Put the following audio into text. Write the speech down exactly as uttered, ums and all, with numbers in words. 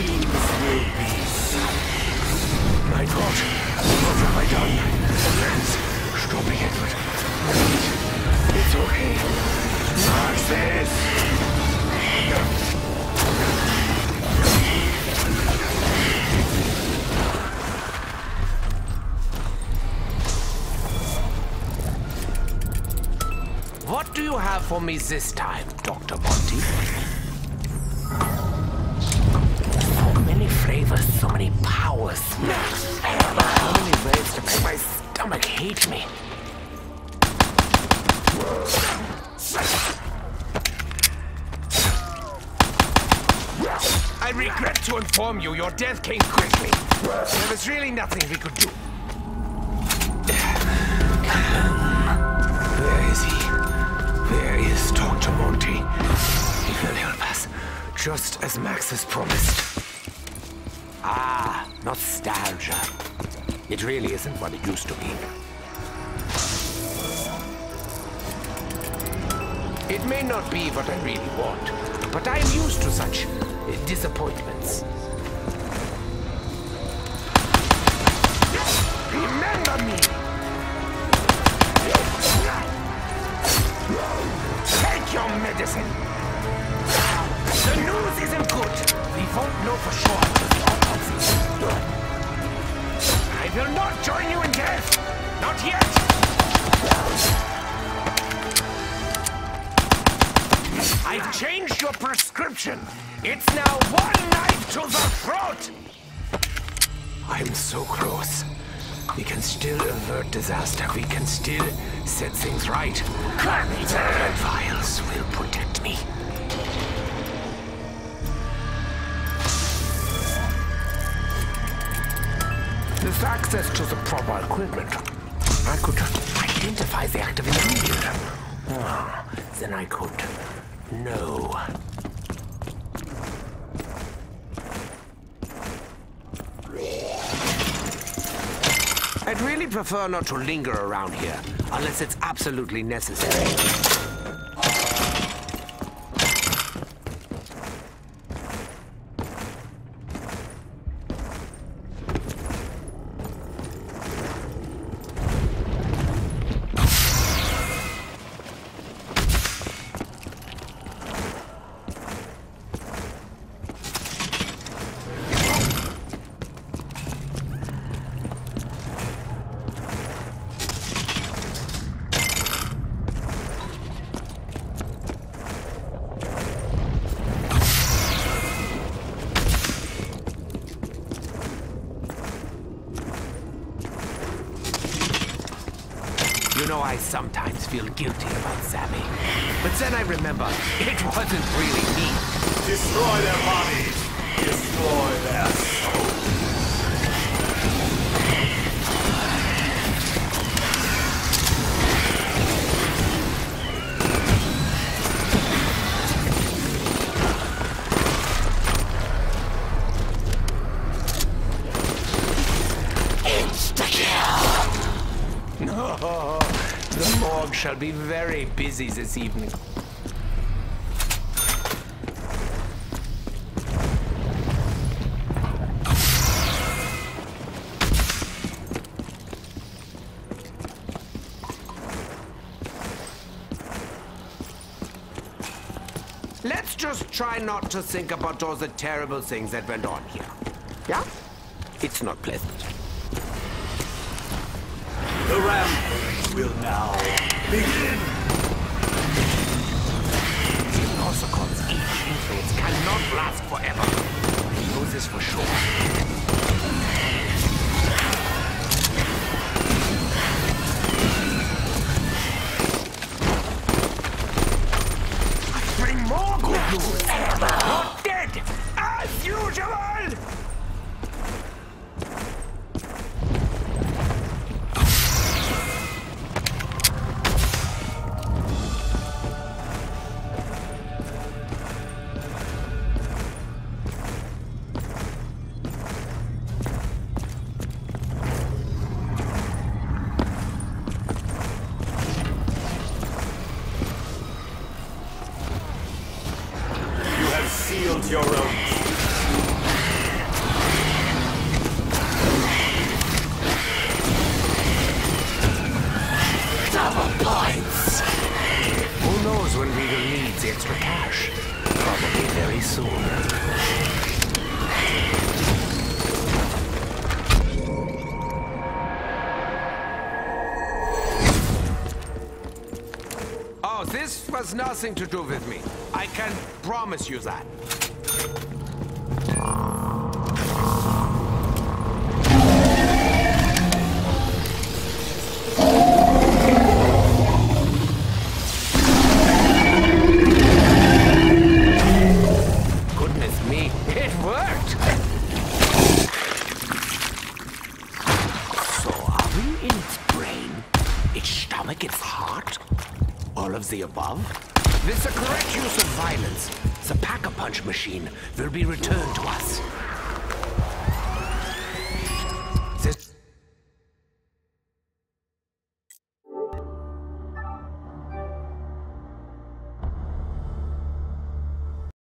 dreams will be silent. My God, what have I done? Friends, stop me, Edward. It's okay. Narcissus! What do you have for me this time, Doctor Monty? So many flavors, so many powers. So many ways to make my stomach hate me. I regret to inform you, your death came quickly. There was really nothing we could do. Where is he? Where is Doctor Monty? He will help us, just as Max has promised. Ah, nostalgia. It really isn't what it used to be. It may not be what I really want, but I am used to such uh, disappointments. Remember me! Take your medicine! The news isn't good! We won't know for sure until the autopsy is done. I will not join you in death! Not yet! I've changed your prescription! It's now one knife to the throat! I'm so close. We can still avert disaster. We can still set things right. The vials will protect me. With access to the proper equipment, I could identify the active ingredient. Oh, then I could know. I'd really prefer not to linger around here, unless it's absolutely necessary. You know, I sometimes feel guilty about Sammy. But then I remember, it wasn't really me. Destroy their bodies! Destroy their souls! No, the morgue shall be very busy this evening. Let's just try not to think about all the terrible things that went on here. Yeah? It's not pleasant. The rampage will now begin! The Nossocon's evil influence cannot last forever. He knows this for sure. I bring more good news! Not dead! As usual! has nothing to do with me. I can promise you that. Goodness me, it worked! So are we in its brain, its stomach, its heart? All of the above? With the correct use of violence, the Pack-a-Punch machine will be returned to us.